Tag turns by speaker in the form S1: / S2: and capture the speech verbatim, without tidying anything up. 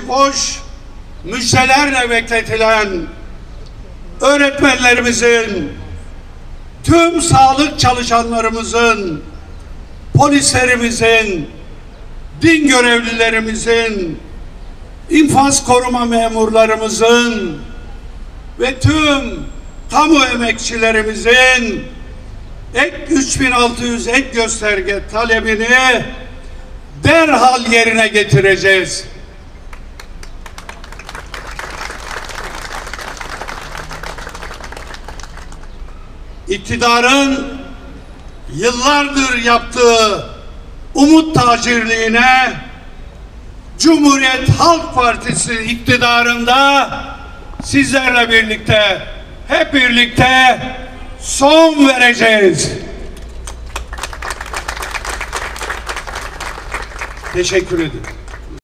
S1: hoş müjdelerle bekletilen öğretmenlerimizin, tüm sağlık çalışanlarımızın, polislerimizin, din görevlilerimizin, infaz koruma memurlarımızın ve tüm kamu emekçilerimizin ek üç bin altı yüz ek gösterge talebini derhal yerine getireceğiz. İktidarın yıllardır yaptığı umut tacirliğine Cumhuriyet Halk Partisi iktidarında sizlerle birlikte, hep birlikte son vereceğiz. Teşekkür ederim.